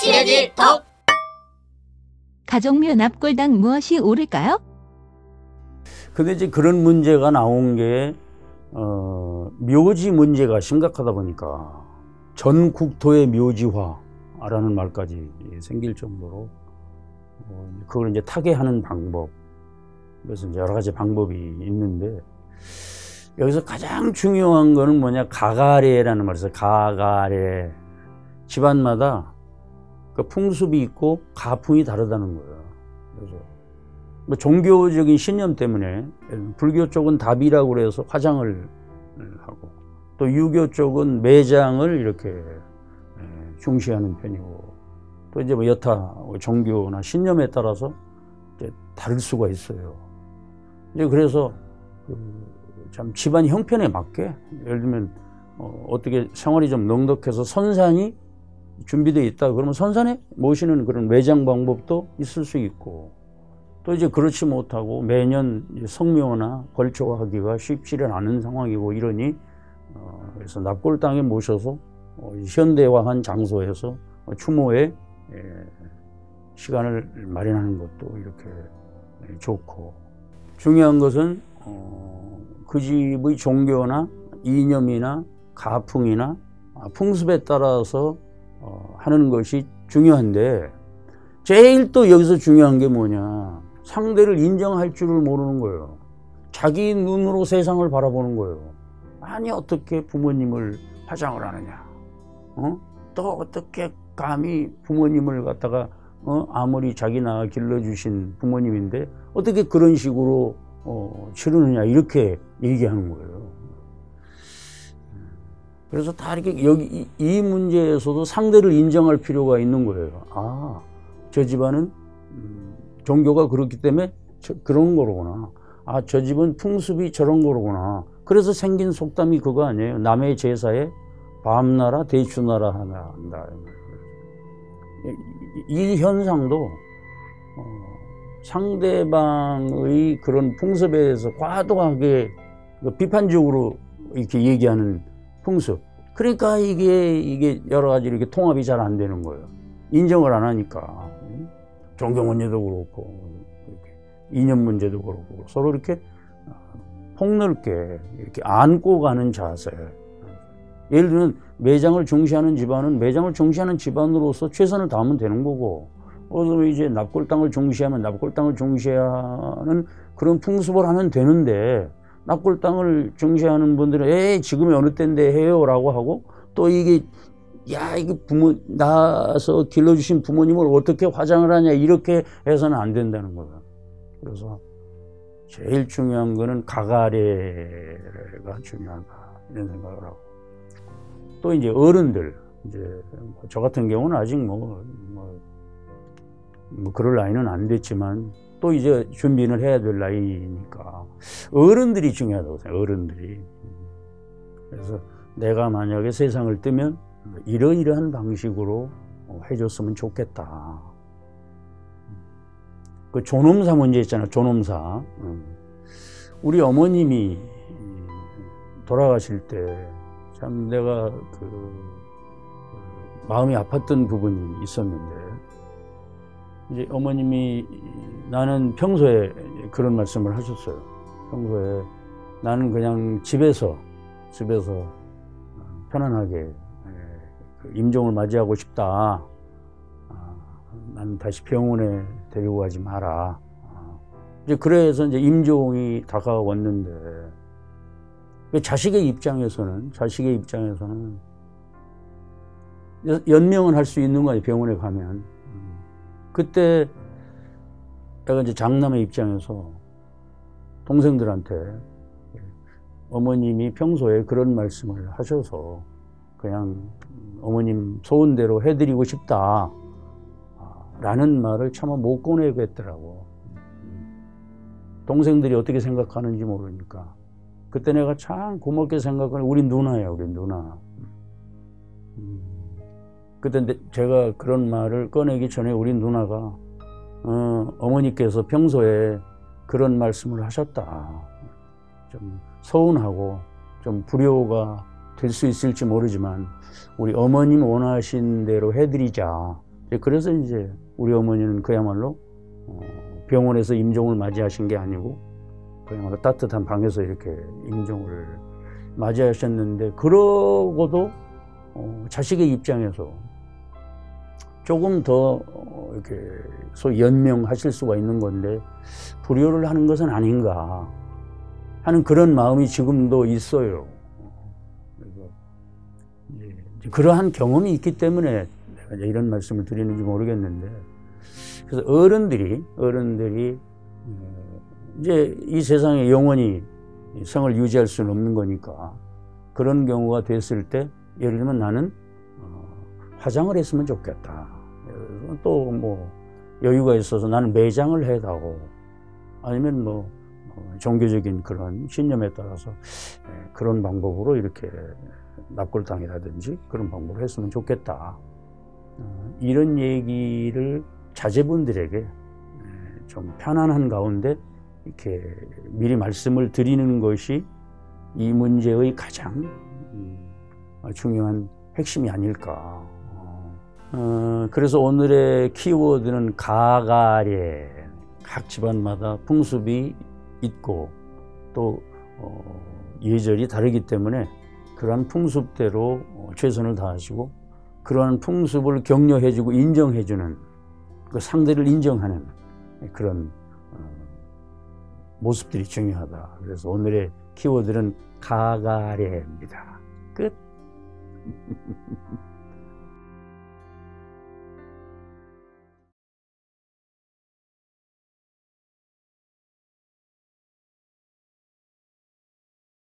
친해질 덕! 가족묘 납골당 무엇이 옳을까요? 근데 이제 그런 문제가 나온 게 묘지 문제가 심각하다 보니까 전 국토의 묘지화라는 말까지 생길 정도로 그걸 이제 타개하는 방법, 그래서 이제 여러 가지 방법이 있는데, 여기서 가장 중요한 거는 뭐냐, 가가래라는 말이 있어요. 가가래. 집안마다 그 풍습이 있고 가풍이 다르다는 거예요. 그래서 뭐 종교적인 신념 때문에 불교 쪽은 답이라고 그래서 화장을 하고, 또 유교 쪽은 매장을 이렇게 중시하는 편이고, 또 이제 뭐 여타 종교나 신념에 따라서 이제 다를 수가 있어요. 이제 그래서 참 집안 형편에 맞게, 예를 들면 어떻게 생활이 좀 넉넉해서 선산이 준비되어 있다 그러면 선산에 모시는 그런 매장 방법도 있을 수 있고, 또 이제 그렇지 못하고 매년 성묘나 걸초하기가 쉽지는 않은 상황이고 이러니 그래서 납골당에 모셔서 현대화한 장소에서 추모에 시간을 마련하는 것도 이렇게 좋고, 중요한 것은 그 집의 종교나 이념이나 가풍이나 풍습에 따라서 하는 것이 중요한데, 제일 또 여기서 중요한 게 뭐냐, 상대를 인정할 줄을 모르는 거예요. 자기 눈으로 세상을 바라보는 거예요. 아니 어떻게 부모님을 화장을 하느냐, 또 어떻게 감히 부모님을 갖다가 아무리 자기 낳아 길러주신 부모님인데 어떻게 그런 식으로 치르느냐, 이렇게 얘기하는 거예요. 그래서 다 이렇게 여기 이 문제에서도 상대를 인정할 필요가 있는 거예요. 아, 저 집안은 종교가 그렇기 때문에 그런 거로구나. 아, 저 집은 풍습이 저런 거로구나. 그래서 생긴 속담이 그거 아니에요. 남의 제사에 밤나라 대추나라 하나 한다. 이 현상도 상대방의 그런 풍습에 대해서 과도하게 비판적으로 이렇게 얘기하는 풍습. 그러니까 이게 여러 가지 이렇게 통합이 잘 안 되는 거예요. 인정을 안 하니까. 종교 문제도 그렇고, 이렇게 이념 문제도 그렇고, 서로 이렇게 폭넓게 이렇게 안고 가는 자세. 예를 들면 매장을 중시하는 집안은 매장을 중시하는 집안으로서 최선을 다하면 되는 거고, 이제 납골당을 중시하면 납골당을 중시하는 그런 풍습을 하면 되는데, 납골당을 중시하는 분들은 에이 지금이 어느 때인데 해요 라고 하고, 또 이게 낳아서 길러주신 부모님을 어떻게 화장을 하냐, 이렇게 해서는 안 된다는 거예요. 그래서 제일 중요한 거는 가가래가 중요하다, 이런 생각을 하고, 또 이제 어른들, 이제 저 같은 경우는 아직 뭐 그럴 나이는 안 됐지만 또 이제 준비를 해야 될 나이니까 어른들이 중요하다고 생각해요. 어른들이. 그래서 내가 만약에 세상을 뜨면 이러이러한 방식으로 해줬으면 좋겠다. 그 존엄사 문제 있잖아요. 존엄사. 우리 어머님이 돌아가실 때 참 내가 마음이 아팠던 부분이 있었는데, 이제 어머님이, 나는 평소에 그런 말씀을 하셨어요. 평소에 나는 그냥 집에서 편안하게 임종을 맞이하고 싶다. 나는 다시 병원에 데리고 가지 마라. 이제 그래서 이제 임종이 다가왔는데, 자식의 입장에서는 연명은 할 수 있는 거예요. 병원에 가면. 그때 내가 이제 장남의 입장에서 동생들한테 어머님이 평소에 그런 말씀을 하셔서 그냥 어머님 소원대로 해드리고 싶다 라는 말을 차마 못 꺼내겠더라고. 동생들이 어떻게 생각하는지 모르니까. 그때 내가 참 고맙게 생각하는, 우리 누나야, 우리 누나. 그때 제가 그런 말을 꺼내기 전에 우리 누나가 어머니께서 평소에 그런 말씀을 하셨다. 좀 서운하고 좀 불효가 될 수 있을지 모르지만 우리 어머님 원하신 대로 해드리자. 그래서 이제 우리 어머니는 그야말로 병원에서 임종을 맞이하신 게 아니고 그야말로 따뜻한 방에서 이렇게 임종을 맞이하셨는데, 그러고도 자식의 입장에서 조금 더 이렇게 소위 연명하실 수가 있는 건데 불효를 하는 것은 아닌가 하는 그런 마음이 지금도 있어요. 그래서 이제 그러한 경험이 있기 때문에 내가 이제 이런 말씀을 드리는지 모르겠는데, 그래서 어른들이 이제 이 세상에 영원히 성을 유지할 수는 없는 거니까, 그런 경우가 됐을 때 예를 들면 나는 화장을 했으면 좋겠다. 또 뭐 여유가 있어서 나는 매장을 해다오. 아니면 뭐 종교적인 그런 신념에 따라서 그런 방법으로 이렇게 납골당이라든지 그런 방법으로 했으면 좋겠다. 이런 얘기를 자제분들에게 좀 편안한 가운데 이렇게 미리 말씀을 드리는 것이 이 문제의 가장 중요한 핵심이 아닐까. 그래서 오늘의 키워드는 가가래. 각 집안마다 풍습이 있고 또 예절이 다르기 때문에 그러한 풍습대로 최선을 다하시고, 그러한 풍습을 격려해주고 인정해주는, 그 상대를 인정하는 그런 모습들이 중요하다. 그래서 오늘의 키워드는 가가래입니다. 끝.